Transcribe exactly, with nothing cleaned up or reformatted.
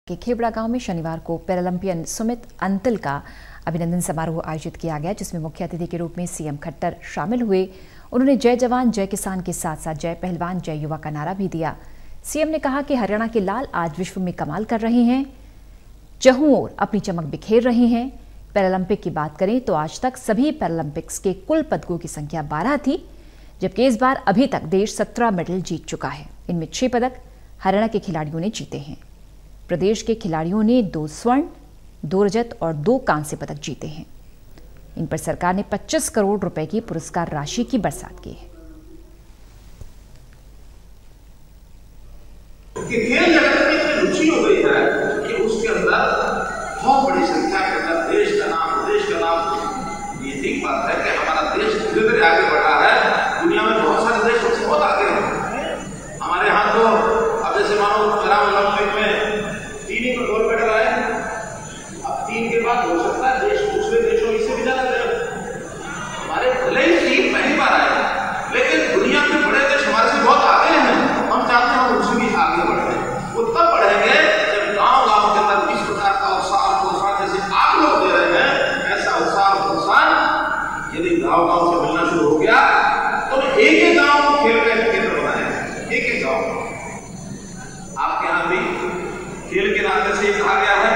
के खेबड़ा गांव में शनिवार को पैरालंपियन सुमित अंतिल का अभिनंदन समारोह आयोजित किया गया, जिसमें मुख्य अतिथि के रूप में सीएम खट्टर शामिल हुए। उन्होंने जय जवान जय किसान के साथ साथ जय पहलवान जय युवा का नारा भी दिया। सीएम ने कहा कि हरियाणा के लाल आज विश्व में कमाल कर रहे हैं, चहुं ओर अपनी चमक बिखेर रहे हैं। पैरालंपिक की बात करें तो आज तक सभी पैरालंपिक्स के कुल पदकों की संख्या बारह थी, जबकि इस बार अभी तक देश सत्रह मेडल जीत चुका है। इनमें छह पदक हरियाणा के खिलाड़ियों ने जीते हैं। प्रदेश के खिलाड़ियों ने दो स्वर्ण, दो रजत और दो कांस्य पदक जीते हैं। इन पर सरकार ने पच्चीस करोड़ रुपए की पुरस्कार राशि की बरसात की है। खेल जगत में इतनी रुचि हो गई है कि उसके अंदर बहुत बड़ी संख्या के अंदर देश का नाम, देश का नाम, ये ठीक बात है कि हमारा देश धीरे धीरे आगे बढ़ा है। दुनिया में बहुत सारे देश हमसे बहुत आगे हैं। हमारे यहाँ तो अब जैसे मानो पैरालंपिक में तीन ही गोल्ड मेडल आए, अब तीन के बाद हो सकता है देश दूसरे देशों इससे भी ज्यादा दे। हमारे भले ही तीन पहली बार आए, लेकिन दुनिया के बड़े देश हमारे से बहुत आगे हैं। हम चाहते हैं हम उनसे भी आगे बढ़े। वो तब बढ़ेंगे जब गांव गांव के अंदर इस प्रकार का उत्साह प्रोत्साहन जैसे आप लोग दे रहे हैं, ऐसा उत्साह प्रोत्साहन यदि गांव गांव से मिलना शुरू हो गया तो एक एक गांव को खेल का केंद्र बनाएंगे। एक एक गांव आपके यहाँ भी खेल के नाते से कहा गया है